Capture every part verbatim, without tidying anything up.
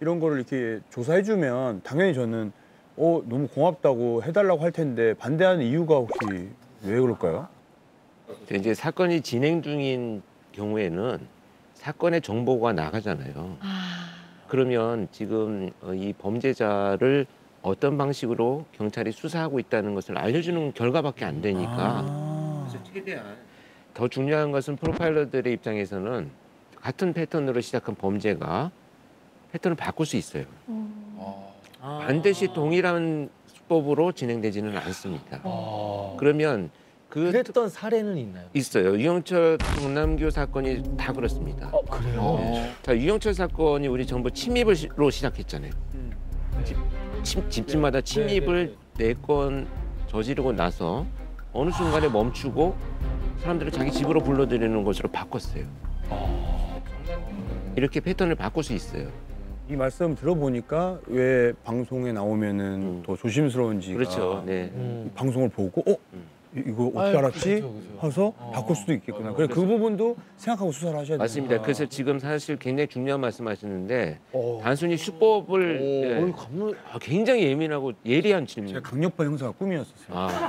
이런 거를 이렇게 조사해주면 당연히 저는 어 너무 고맙다고 해달라고 할 텐데 반대하는 이유가 혹시 왜 그럴까요? 이제 사건이 진행 중인 경우에는 사건의 정보가 나가잖아요. 아... 그러면 지금 이 범죄자를 어떤 방식으로 경찰이 수사하고 있다는 것을 알려주는 결과밖에 안 되니까 아... 그래서 최대한 더 중요한 것은 프로파일러들의 입장에서는 같은 패턴으로 시작한 범죄가 패턴을 바꿀 수 있어요. 음... 아... 반드시 동일한 수법으로 진행되지는 않습니다. 아... 그러면 그 그랬던 사례는 있나요? 있어요. 유영철 정남규 사건이 다 그렇습니다. 어, 그래요? 어. 자, 유영철 사건이 우리 정부 침입으로 시작했잖아요. 음. 집, 집, 집집마다 침입을 네 건 저지르고 나서 어느 순간에 멈추고 사람들을 자기 집으로 불러들이는 것으로 바꿨어요. 이렇게 패턴을 바꿀 수 있어요. 이 말씀 들어보니까 왜 방송에 나오면은 음. 더 조심스러운지가 그렇죠. 네. 음. 방송을 보고 어? 음. 이거 어떻게 아유, 알았지? 그렇죠, 그렇죠. 해서 어. 바꿀 수도 있겠구나. 어, 그래 그 그래서- 부분도 생각하고 수사를 하셔야 돼요. 맞습니다. 그래서 지금 사실 굉장히 중요한 말씀하시는데 어. 단순히 수법을 오, 예, 어이, 감독... 아, 굉장히 예민하고 예리한 질문. 제가 강력파 형사가 꿈이었었어요.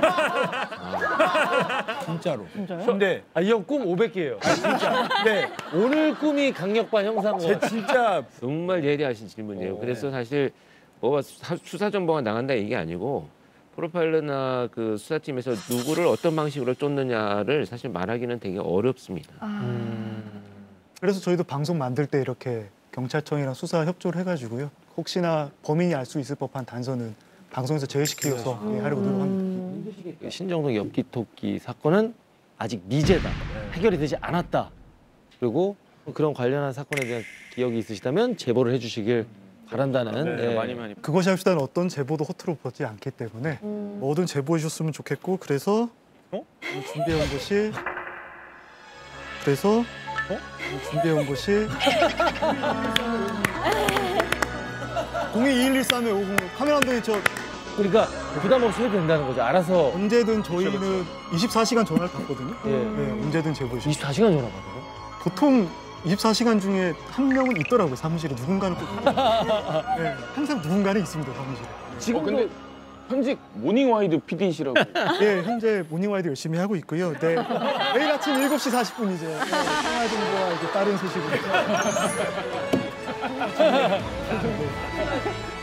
아, 진짜로. 진짜요? 근데 아, 이 형 꿈 오백 개예요. 진짜. 네. 오늘 꿈이 강력반 형사인 것 제 같아요. 진짜 정말 예리하신 질문이에요. 오, 그래서 사실 뭐가 수사, 수사 정보가 나간다 이게 아니고 프로파일러나 그 수사팀에서 누구를 어떤 방식으로 쫓느냐를 사실 말하기는 되게 어렵습니다. 아... 음... 그래서 저희도 방송 만들 때 이렇게 경찰청이랑 수사 협조를 해가지고요. 혹시나 범인이 알 수 있을 법한 단서는 방송에서 제외시키기 위해서 예, 하려고 노력합니다. 그 신정동 엽기토끼 사건은 아직 미제다. 해결이 되지 않았다. 그리고 그런 관련한 사건에 대한 기억이 있으시다면 제보를 해주시길 바란다는. 네, 예. 많이 많이. 그것이 합시다는 어떤 제보도 허투루 보지 않기 때문에 음... 뭐든 제보해 주셨으면 좋겠고 그래서 어? 준비해 온 것이 그래서 어? 준비해 온 것이 공이이일일삼에 오공 카메라 감독님 저 그러니까 부담 없이 해도 된다는 거죠. 알아서 언제든 저희는 이십사 시간 전화를 받거든요. 예. 네, 언제든 제보해 주세요. 이십사 시간 전화 받아요. 보통 이십사 시간 중에 한 명은 있더라고요. 사무실에 누군가는 꼭 네, 항상 누군가는 있습니다. 사무실에. 지금도 근데 현직 모닝와이드 피디시라고. 예, 현재 모닝와이드 열심히 하고 있고요. 네, 내일 아침 일곱 시 사십 분 이제 생활 정보와 이제 다른 소식으로. 네.